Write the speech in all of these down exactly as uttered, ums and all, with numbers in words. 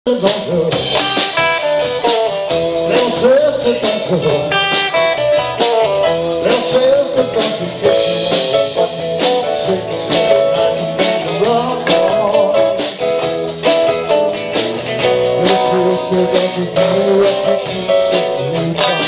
Don't you, little sister, don't you, little sister, don't you kiss me like you six, seven, nice and rock on. Little sister, don't you do what you keep sister come.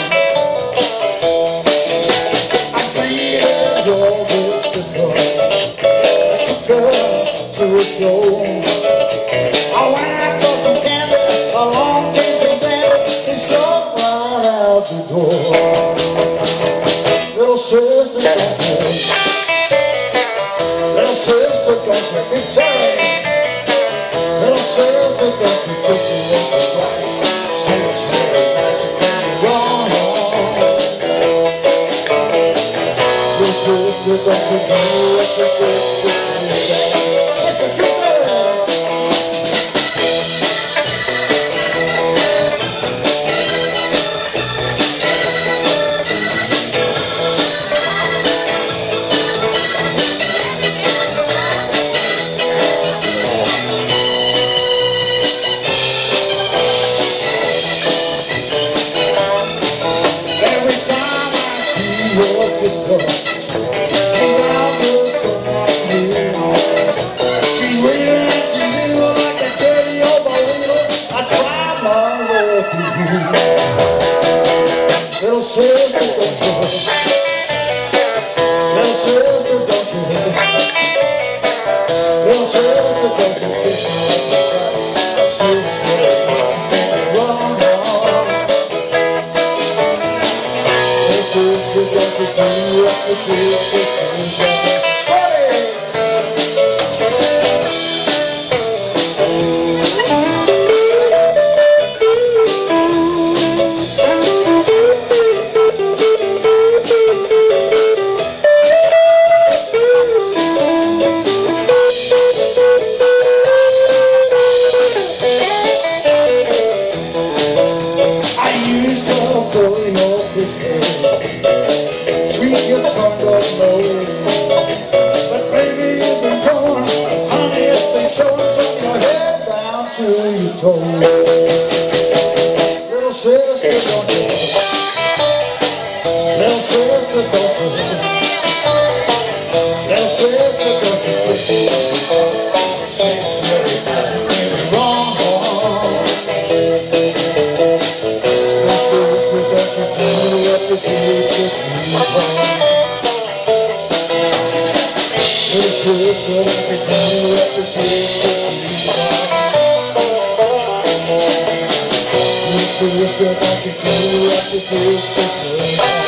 I greeted your big sister, I took her to a show. I went for some candy, a long days of bed, and struck right out the door. Little sister, don't you, little sister, don't you be turning. Little sister, don't you kiss me once or twice. Say it's very nice and then you're wrong. Little sister, don't you do what you big sister does. Mister Kisses! Your sister, she's out with someone new. She's waiting and she's evil like a dirty old burrito. I try my love for you. Little sister, don't you, little sister, don't you, little sister, don't you kiss me like you try. Say it's very nice and then wrong. Sister, don't you do what the big sister does. I used to pull your pigtail, tweak your tongue up low. But baby, you've been gone, honey, it's been showing from your head down to your toe. Little sister, don't you, little sister, don't you, little sister, don't you kiss me like you want. Say it's very nice and very wrong. Little sister, don't you do what the big sister does. Little sister, don't you do what the big sister does. Little sister, don't you do what the big sister does.